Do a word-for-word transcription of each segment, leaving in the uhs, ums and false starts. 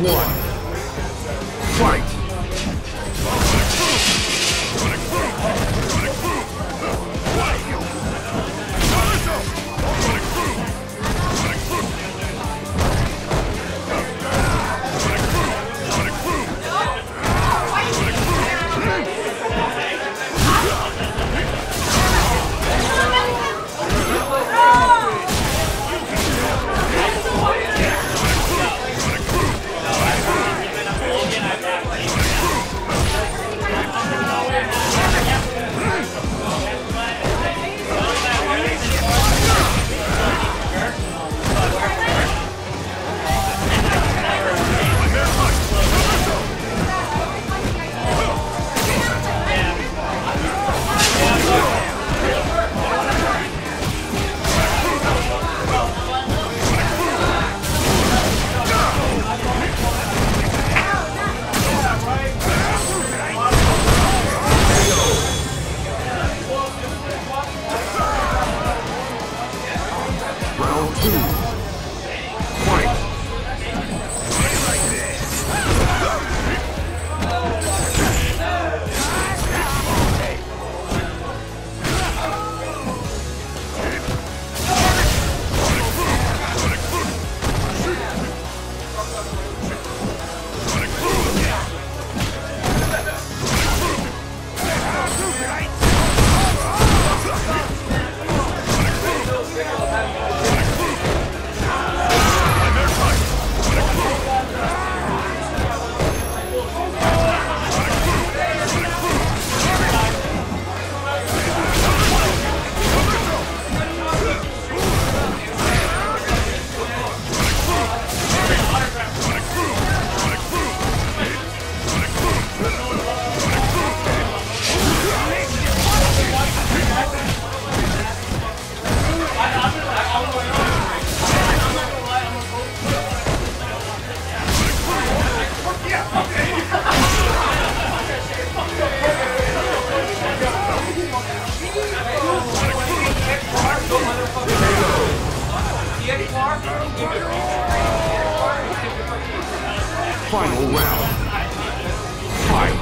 one. Fight! Round two. Fight! Final round. Fight!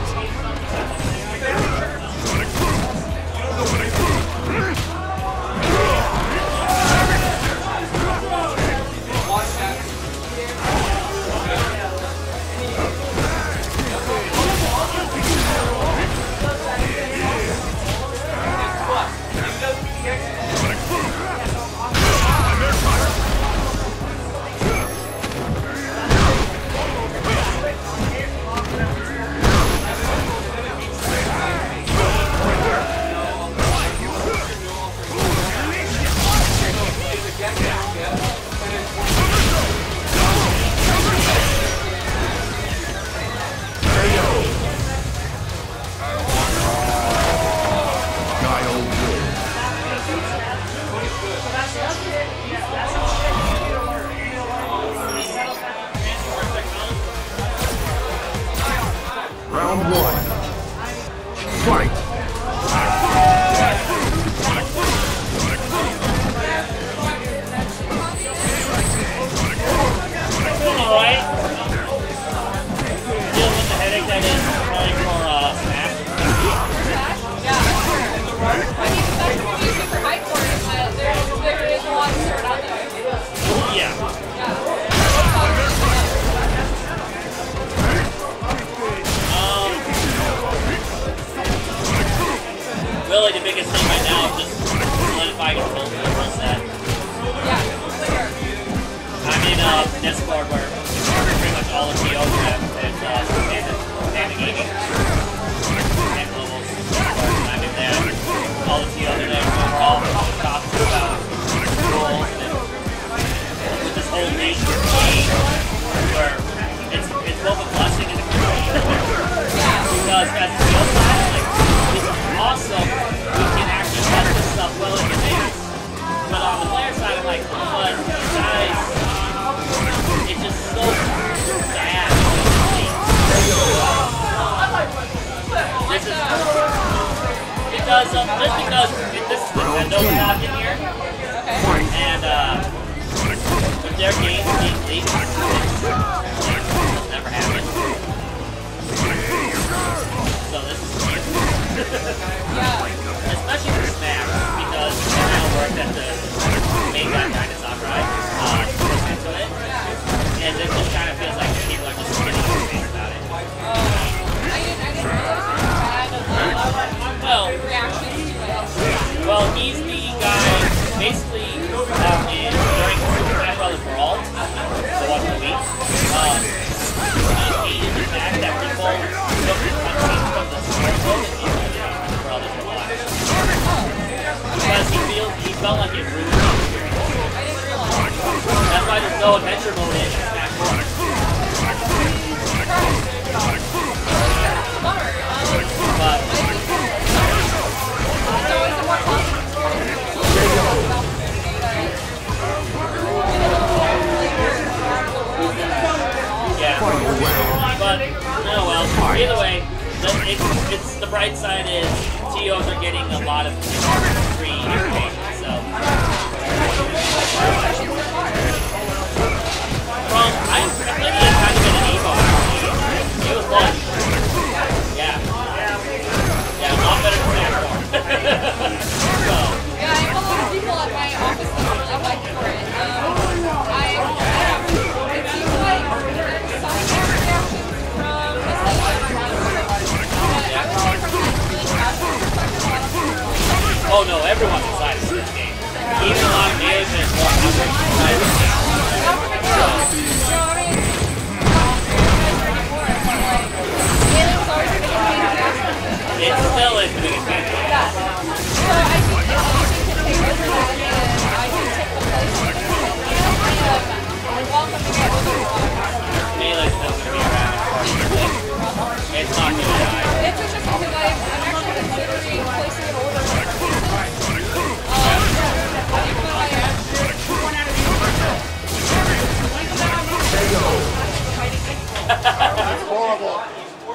Round one. Fight! Alright. Deal with the headache that is calling for uh, Smash. Yeah. I mean, that's what we use for Bite Board. Uh, there, there is a lot of cert out there. Yeah. Yeah. Really, the biggest thing right now is just solidifying control for the full set. Yeah, clear. I'm in uh, Discord where pretty much all the T Os have is uh, standard, standard gaming and globals. I'm in there. All the T Os are there. So we're all talking about rules and with this whole nation game where it's, it's both a blessing and a curse. Because as a T O side, like, it's awesome. We can actually test this stuff well in advance. But on the player side, I'm like, but you guys, it's just so bad. This is, it does, um, just because it, this is Nintendo stock in here, and uh, with their games being leaked, it's never throw adventure mode in Smash four. But It's always a more positive yeah. Final round. But oh well. Either way, the, it's, it's the bright side is T Os are getting a lot of free information. So well, I played it kind of in an Evo actually. It was fun. Yeah. Yeah, a lot better than Smash four. So Yeah, I have a lot of people at my office that really like for it. Um, I, I don't know, it seems like there's some reactions from the session around it. But I would say from like really casual perspective, a lot of people really like it. oh no, everyone's excited for this game. Even a lot of games and more excited for this game. Not from a girl. You know, I mean, not very anymore, but like, alien's always been a main reaction. It still is the biggest game. Yeah. So I think if anything can take over that and I can take the place of the I am welcoming it with a lot.